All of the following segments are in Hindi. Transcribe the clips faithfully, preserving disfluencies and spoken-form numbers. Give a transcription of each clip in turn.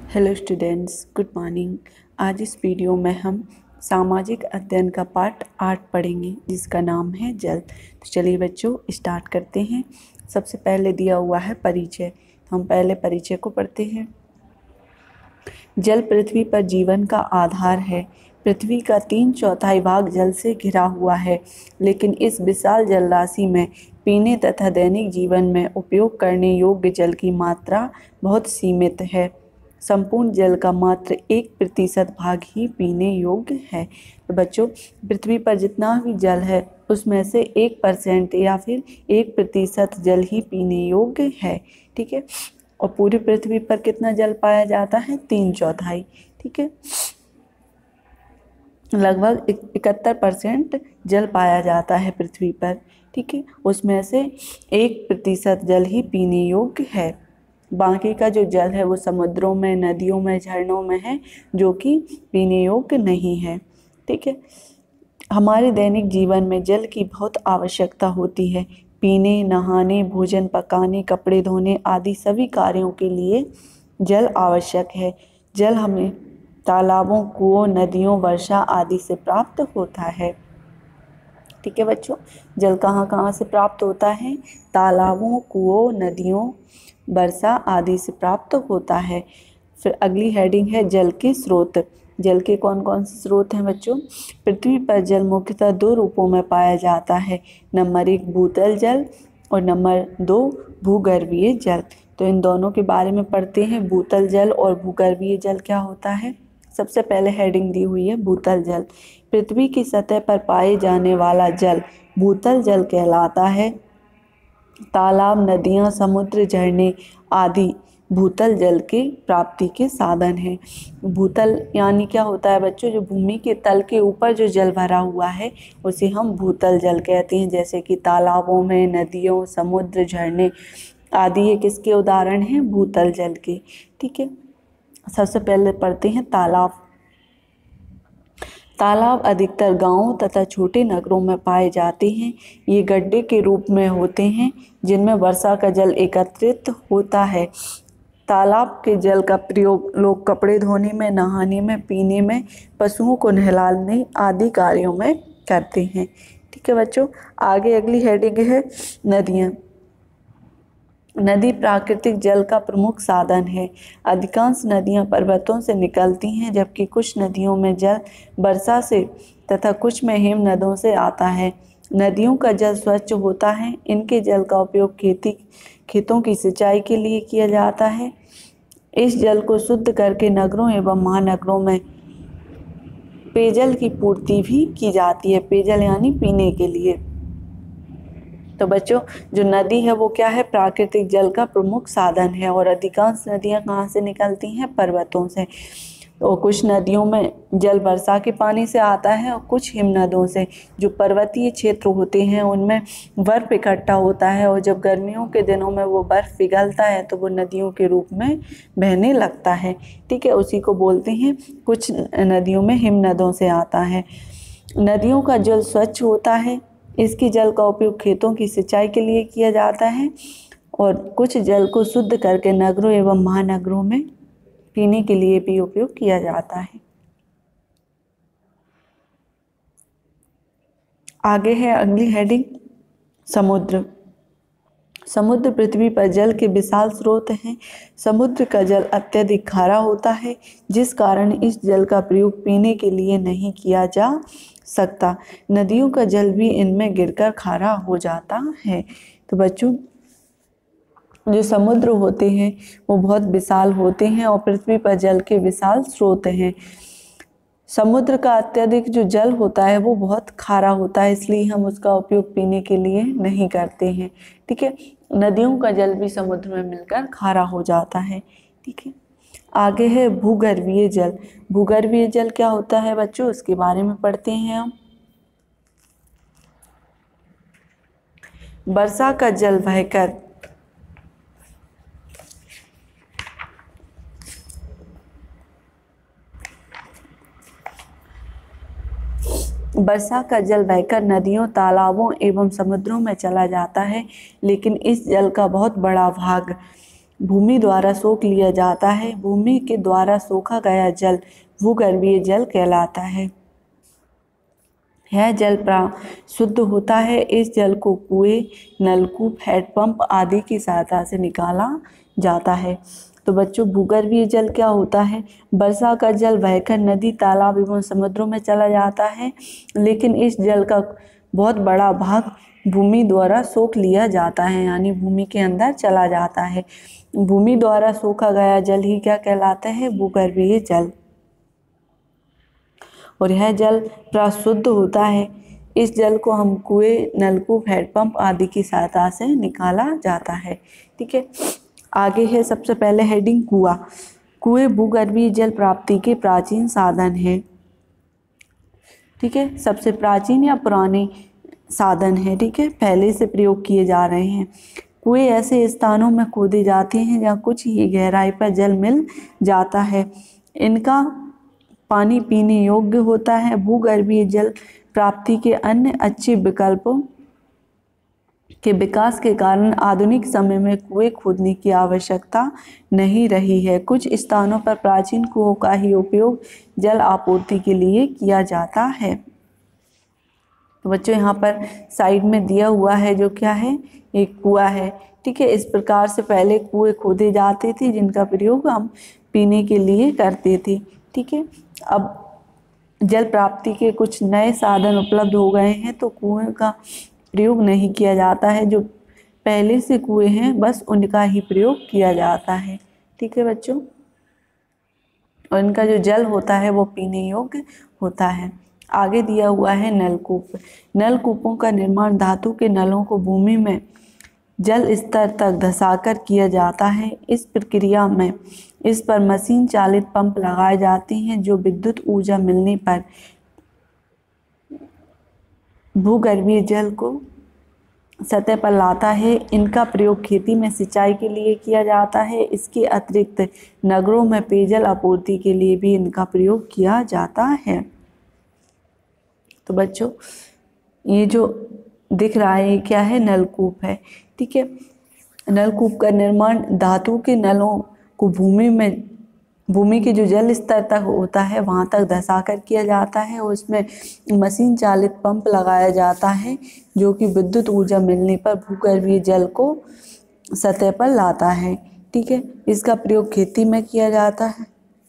Hello students, good morning. आज इस वीडियो में हम सामाजिक अध्ययन का पार्ट आठ पढ़ेंगे जिसका नाम है जल। तो चलिए बच्चों स्टार्ट करते हैं। सबसे पहले दिया हुआ है परिचय। हम पहले परिचय को पढ़ते हैं। जल पृथ्वी पर जीवन का आधार है। पृथ्वी का तीन चौथाई भाग जल से घिरा हुआ है, लेकिन इस विशाल जल राशि में पीने तथा दैनिक जीवन में उपयोग करने योग्य जल की मात्रा बहुत सीमित है। संपूर्ण जल का मात्र एक प्रतिशत भाग ही पीने योग्य है। तो बच्चों, पृथ्वी पर जितना भी जल है उसमें से एक परसेंट या फिर एक प्रतिशत जल ही पीने योग्य है। ठीक है। और पूरी पृथ्वी पर कितना जल पाया जाता है? तीन चौथाई। ठीक है। लगभग इकहत्तर परसेंट जल पाया जाता है पृथ्वी पर। ठीक है। उसमें से एक प्रतिशत जल ही पीने योग्य है। बाकी का जो जल है वो समुद्रों में, नदियों में, झरनों में है, जो कि पीने योग्य नहीं है। ठीक है। हमारे दैनिक जीवन में जल की बहुत आवश्यकता होती है। पीने, नहाने, भोजन पकाने, कपड़े धोने आदि सभी कार्यों के लिए जल आवश्यक है। जल हमें तालाबों, कुओं, नदियों, वर्षा आदि से प्राप्त होता है। ठीक है बच्चों, जल कहाँ कहाँ से प्राप्त होता है? तालाबों, कुओं, नदियों, वर्षा आदि से प्राप्त होता है। फिर अगली हेडिंग है जल के स्रोत। जल के कौन कौन से स्रोत हैं बच्चों? पृथ्वी पर जल मुख्यतः दो रूपों में पाया जाता है। नंबर एक भूतल जल और नंबर दो भूगर्भीय जल। तो इन दोनों के बारे में पढ़ते हैं। भूतल जल और भूगर्भीय जल क्या होता है? सबसे पहले हेडिंग दी हुई है भूतल जल। पृथ्वी की सतह पर पाए जाने वाला जल भूतल जल कहलाता है। तालाब, नदियाँ, समुद्र, झरने आदि भूतल जल के प्राप्ति के साधन हैं। भूतल यानी क्या होता है बच्चों? जो भूमि के तल के ऊपर जो जल भरा हुआ है उसे हम भूतल जल कहते हैं। जैसे कि तालाबों में, नदियों, समुद्र, झरने आदि ये किसके उदाहरण हैं? भूतल जल के। ठीक है। सबसे पहले पढ़ते हैं तालाब। तालाब अधिकतर गांवों तथा छोटे नगरों में पाए जाते हैं। ये गड्ढे के रूप में होते हैं जिनमें वर्षा का जल एकत्रित होता है। तालाब के जल का प्रयोग लोग कपड़े धोने में, नहाने में, पीने में, पशुओं को नहलाने आदि कार्यों में करते हैं। ठीक है बच्चों, आगे अगली हेडिंग है नदियाँ। नदी प्राकृतिक जल का प्रमुख साधन है। अधिकांश नदियां पर्वतों से निकलती हैं, जबकि कुछ नदियों में जल वर्षा से तथा कुछ में हिम नदों से आता है। नदियों का जल स्वच्छ होता है। इनके जल का उपयोग खेती खेतों की सिंचाई के लिए किया जाता है। इस जल को शुद्ध करके नगरों एवं महानगरों में पेयजल की पूर्ति भी की जाती है। पेयजल यानी पीने के लिए। तो बच्चों, जो नदी है वो क्या है? प्राकृतिक जल का प्रमुख साधन है। और अधिकांश नदियां कहाँ से निकलती हैं? पर्वतों से। और कुछ नदियों में जल वर्षा के पानी से आता है और कुछ हिम नदों से। जो पर्वतीय क्षेत्र होते हैं उनमें बर्फ इकट्ठा होता है और जब गर्मियों के दिनों में वो बर्फ पिघलता है तो वो नदियों के रूप में बहने लगता है। ठीक है। उसी को बोलते हैं, कुछ नदियों में हिम नदों से आता है। नदियों का जल स्वच्छ होता है। इसकी जल का उपयोग खेतों की सिंचाई के लिए किया जाता है और कुछ जल को शुद्ध करके नगरों एवं महानगरों में पीने के लिए भी उपयोग किया जाता है। आगे है अगली हेडिंग समुद्र। समुद्र पृथ्वी पर जल के विशाल स्रोत हैं। समुद्र का जल अत्यधिक खारा होता है, जिस कारण इस जल का प्रयोग पीने के लिए नहीं किया जा सकता। नदियों का जल भी इनमें गिरकर खारा हो जाता है। तो बच्चों, जो समुद्र होते हैं वो बहुत विशाल होते हैं और पृथ्वी पर जल के विशाल स्रोत हैं। समुद्र का अत्यधिक जो जल होता है वो बहुत खारा होता है, इसलिए हम उसका उपयोग पीने के लिए नहीं करते हैं। ठीक है। नदियों का जल भी समुद्र में मिलकर खारा हो जाता है। ठीक है। आगे है भूगर्भीय जल। भूगर्भीय जल क्या होता है बच्चों? उसके बारे में पढ़ते हैं हम। वर्षा का जल बहकर वर्षा का जल बहकर नदियों, तालाबों एवं समुद्रों में चला जाता है, लेकिन इस जल का बहुत बड़ा भाग भूमि द्वारा सोख लिया जाता है। भूमि के द्वारा सोखा गया जल भूगर्भीय जल कहलाता है। यह जल प्राप्त शुद्ध होता है। इस जल को कुएं, नलकूप, हैंडपंप आदि की सहायता से निकाला जाता है। तो बच्चों, भूगर्भीय जल क्या होता है? वर्षा का जल बहकर नदी, तालाब एवं समुद्रों में चला जाता है, लेकिन इस जल का बहुत बड़ा भाग भूमि द्वारा सोख लिया जाता है, यानी भूमि के अंदर चला जाता है। भूमि द्वारा सोखा गया जल ही क्या कहलाता है? भूगर्भीय जल। और यह जल प्राप्त शुद्ध होता है। इस जल को हम कुएं, नलकूप, हैंडपंप आदि की सहायता से निकाला जाता है। ठीक है, आगे है सबसे पहले हेडिंग कुआं। कुएं भूगर्भीय जल प्राप्ति के प्राचीन साधन हैं। ठीक है, सबसे प्राचीन या पुराने साधन है। ठीक है, पहले से प्रयोग किए जा रहे हैं। कुएं ऐसे स्थानों में खोदे जाते हैं जहाँ कुछ ही गहराई पर जल मिल जाता है। इनका पानी पीने योग्य होता है। भूगर्भीय जल प्राप्ति के अन्य अच्छे विकल्पों के विकास के कारण आधुनिक समय में कुएं खोदने की आवश्यकता नहीं रही है। कुछ स्थानों पर प्राचीन कुओं का ही उपयोग जल आपूर्ति के लिए किया जाता है। तो बच्चों, यहाँ पर साइड में दिया हुआ है जो क्या है? एक कुआं है। ठीक है, इस प्रकार से पहले कुएं खोदे जाते थे जिनका प्रयोग हम पीने के लिए करते थे। ठीक है, अब जल प्राप्ति के कुछ नए साधन उपलब्ध हो गए हैं, तो कुएं का प्रयोग नहीं किया जाता है। जो पहले से कुएं हैं बस उनका ही प्रयोग किया जाता है। ठीक है बच्चों, और इनका जो जल होता है वो पीने योग्य होता है। आगे दिया हुआ है नलकूप। नलकूपों का निर्माण धातु के नलों को भूमि में जल स्तर तक धंसाकर किया जाता है। इस प्रक्रिया में इस पर मशीन चालित पंप लगाए जाते हैं जो विद्युत ऊर्जा मिलने पर भूगर्भीय जल को सतह पर लाता है। इनका प्रयोग खेती में सिंचाई के लिए किया जाता है। इसके अतिरिक्त नगरों में पेयजल आपूर्ति के लिए भी इनका प्रयोग किया जाता है। तो बच्चों, ये जो दिख रहा है क्या है? नलकूप है। ठीक है, नलकूप का निर्माण धातु के नलों को भूमि में भूमि के जो जल स्तर तक होता है वहाँ तक धंसाकर किया जाता है और उसमें मशीन चालित पंप लगाया जाता है जो कि विद्युत ऊर्जा मिलने पर भूगर्भीय जल को सतह पर लाता है। ठीक है, इसका प्रयोग खेती में किया जाता है।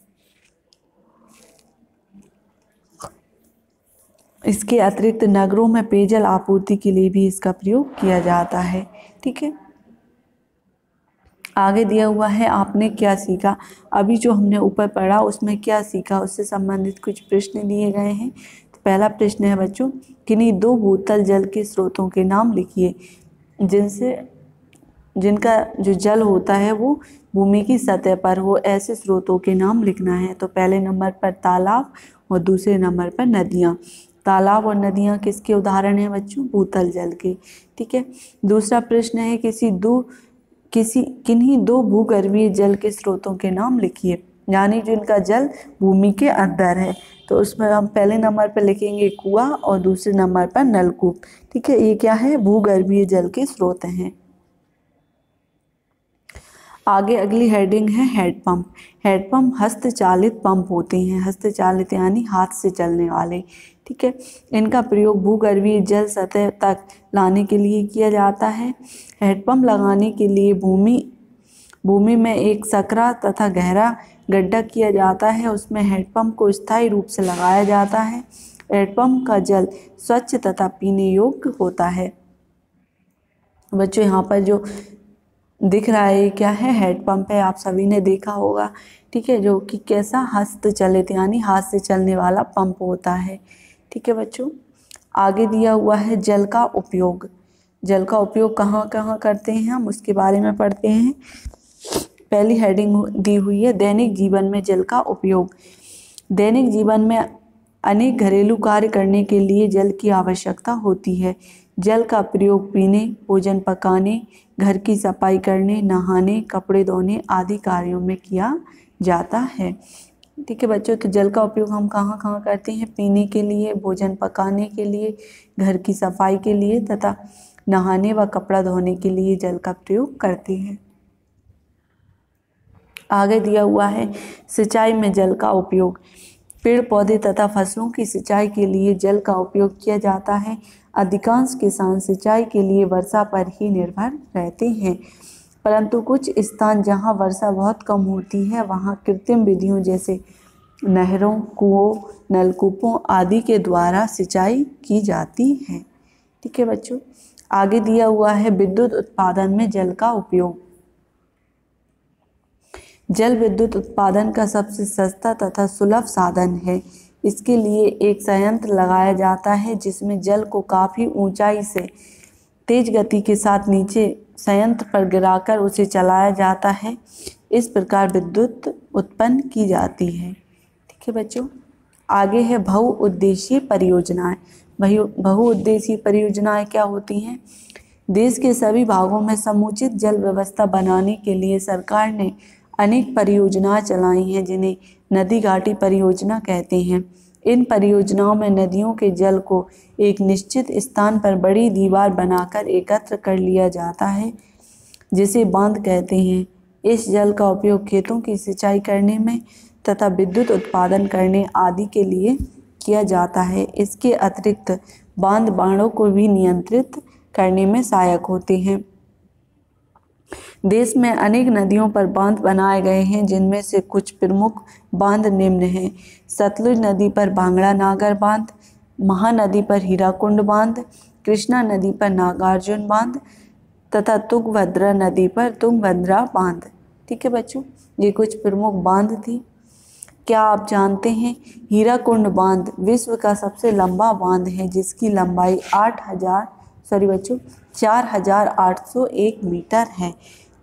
इसके अतिरिक्त नगरों में पेयजल आपूर्ति के लिए भी इसका प्रयोग किया जाता है। ठीक है, आगे दिया हुआ है आपने क्या सीखा। अभी जो हमने ऊपर पढ़ा उसमें क्या सीखा, उससे संबंधित कुछ प्रश्न दिए गए हैं। तो पहला प्रश्न है बच्चों, किन्हीं दो भूतल जल के स्रोतों के नाम लिखिए जिनसे जिनका जो जल होता है वो भूमि की सतह पर हो। ऐसे स्रोतों के नाम लिखना है। तो पहले नंबर पर तालाब और दूसरे नंबर पर नदियाँ। तालाब और नदियाँ किसके उदाहरण हैं बच्चों? भूतल जल के। ठीक है, दूसरा प्रश्न है किसी दो किसी किन्हीं दो भूगर्भीय जल के स्रोतों के नाम लिखिए, यानी जिनका जल भूमि के अंदर है। तो उसमें हम पहले नंबर पर लिखेंगे कुआं और दूसरे नंबर पर नलकूप। ठीक है, ये क्या है? भूगर्भीय जल के स्रोत हैं। आगे अगली हेडिंग है हैंडपंप। हैंडपंप हस्तचालित पंप होते हैं। हस्तचालित यानी हाथ से चलने वाले। ठीक है, इनका प्रयोग भूगर्भीय जल सतह तक लाने के लिए किया जाता है। हैंडपंप लगाने के लिए भूमि भूमि में एक सकरा तथा गहरा गड्ढा किया जाता है। उसमें हैंडपंप को स्थायी रूप से लगाया जाता है। हैंडपंप का जल स्वच्छ तथा पीने योग्य होता है। बच्चों, यहाँ पर जो दिख रहा है क्या है? हैंडपंप है। आप सभी ने देखा होगा। ठीक है, जो कि कैसा? हस्तचलित यानी हाथ से चलने वाला पंप होता है। ठीक है बच्चों, आगे दिया हुआ है जल का उपयोग। जल का उपयोग कहाँ कहाँ करते हैं हम, उसके बारे में पढ़ते हैं। पहली हेडिंग दी हुई है दैनिक जीवन में जल का उपयोग। दैनिक जीवन में अनेक घरेलू कार्य करने के लिए जल की आवश्यकता होती है। जल का प्रयोग पीने, भोजन पकाने, घर की सफाई करने, नहाने, कपड़े धोने आदि कार्यों में किया जाता है। ठीक है बच्चों, तो जल का उपयोग हम कहाँ कहाँ करते हैं? पीने के लिए, भोजन पकाने के लिए, घर की सफाई के लिए तथा नहाने व कपड़ा धोने के लिए जल का प्रयोग करते हैं। आगे दिया हुआ है सिंचाई में जल का उपयोग। पेड़ पौधे तथा फसलों की सिंचाई के लिए जल का उपयोग किया जाता है। अधिकांश किसान सिंचाई के लिए वर्षा पर ही निर्भर रहते हैं, परंतु कुछ स्थान जहां वर्षा बहुत कम होती है वहां कृत्रिम विधियों जैसे नहरों, कुओं, नलकूपों आदि के द्वारा सिंचाई की जाती है। ठीक है बच्चों, आगे दिया हुआ है विद्युत उत्पादन में जल का उपयोग। जल विद्युत उत्पादन का सबसे सस्ता तथा सुलभ साधन है। इसके लिए एक संयंत्र लगाया जाता है जिसमें जल को काफ़ी ऊंचाई से तेज गति के साथ नीचे संयंत्र पर गिराकर उसे चलाया जाता है। इस प्रकार विद्युत उत्पन्न की जाती है। ठीक है बच्चों, आगे है बहुउद्देशीय परियोजनाएं। बहुउद्देशीय परियोजनाएं क्या होती हैं? देश के सभी भागों में समुचित जल व्यवस्था बनाने के लिए सरकार ने अनेक परियोजनाएं चलाई हैं जिन्हें नदी घाटी परियोजना कहते हैं। इन परियोजनाओं में नदियों के जल को एक निश्चित स्थान पर बड़ी दीवार बनाकर एकत्र कर लिया जाता है जिसे बांध कहते हैं। इस जल का उपयोग खेतों की सिंचाई करने में तथा विद्युत उत्पादन करने आदि के लिए किया जाता है। इसके अतिरिक्त बांध बाढ़ों को भी नियंत्रित करने में सहायक होते हैं। देश में अनेक नदियों पर बांध बनाए गए हैं जिनमें से कुछ प्रमुख बांध निम्न हैं। सतलुज नदी पर भांगड़ा नागर बांध, महानदी पर हीराकुंड बांध, कृष्णा नदी पर नागार्जुन बांध तथा तुंगभद्रा नदी पर तुंगभद्रा बांध। ठीक है बच्चों, ये कुछ प्रमुख बांध थी। क्या आप जानते हैं हीराकुंड बांध विश्व का सबसे लंबा बांध है जिसकी लंबाई आठ हजार सॉरी बच्चों चार हजार आठ सौ एक मीटर है।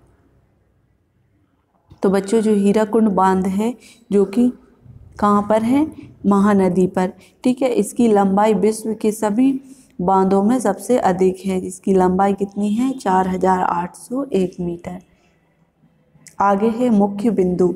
तो बच्चों जो हीराकुंड बांध है जो कि कहाँ पर है? महानदी पर। ठीक है, इसकी लंबाई विश्व के सभी बांधों में सबसे अधिक है। इसकी लंबाई कितनी है? चार हजार आठ सौ एक मीटर। आगे है मुख्य बिंदु।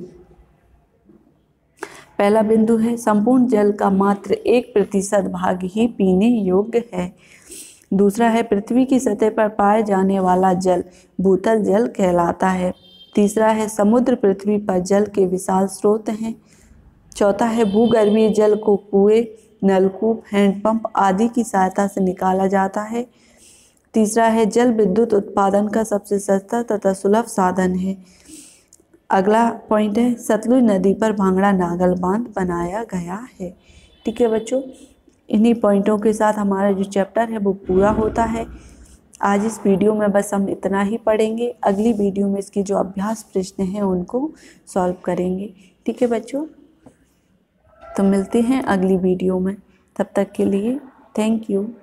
पहला बिंदु है संपूर्ण जल का मात्र एक प्रतिशत भाग ही पीने योग्य है। दूसरा है पृथ्वी की सतह पर पाए जाने वाला जल भूतल जल कहलाता है। तीसरा है समुद्र पृथ्वी पर जल के विशाल स्रोत हैं। चौथा है भूगर्भीय जल को कुएं, नलकूप, हैंडपंप आदि की सहायता से निकाला जाता है। तीसरा है जल विद्युत उत्पादन का सबसे सस्ता तथा सुलभ साधन है। अगला पॉइंट है सतलुज नदी पर भांगड़ा नागर बांध बनाया गया है। ठीक है बच्चों, इन्हीं पॉइंटों के साथ हमारा जो चैप्टर है वो पूरा होता है। आज इस वीडियो में बस हम इतना ही पढ़ेंगे। अगली वीडियो में इसके जो अभ्यास प्रश्न हैं उनको सॉल्व करेंगे। ठीक है बच्चों, तो मिलते हैं अगली वीडियो में। तब तक के लिए थैंक यू।